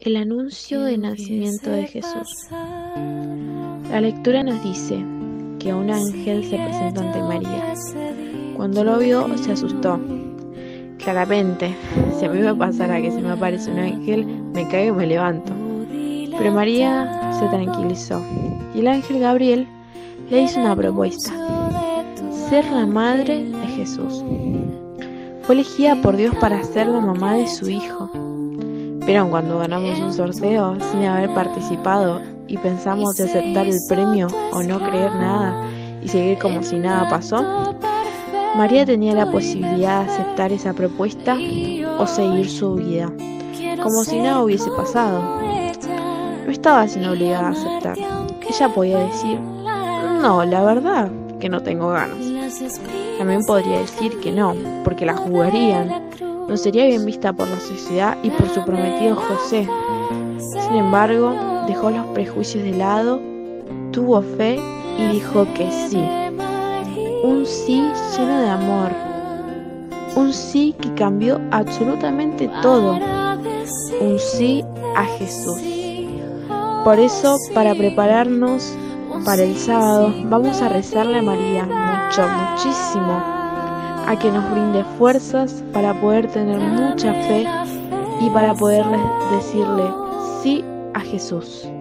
El anuncio del nacimiento de Jesús. La lectura nos dice que un ángel se presentó ante María. Cuando lo vio, se asustó. Claramente, si a mí me pasara que se me aparece un ángel, me caigo y me levanto. Pero María se tranquilizó y el ángel Gabriel le hizo una propuesta: ser la madre de Jesús. Fue elegida por Dios para ser la mamá de su hijo. Pero cuando ganamos un sorteo sin haber participado y pensamos de aceptar el premio o no creer nada y seguir como si nada pasó, María tenía la posibilidad de aceptar esa propuesta o seguir su vida, como si nada hubiese pasado. No estaba siendo obligada a aceptar. Ella podía decir: no, la verdad que no tengo ganas. También podría decir que no, porque la juzgarían. No sería bien vista por la sociedad y por su prometido José. Sin embargo, dejó los prejuicios de lado, tuvo fe y dijo que sí. Un sí lleno de amor. Un sí que cambió absolutamente todo. Un sí a Jesús. Por eso, para prepararnos para el sábado, vamos a rezarle a María muchísimo, a que nos brinde fuerzas para poder tener mucha fe y para poder decirle sí a Jesús.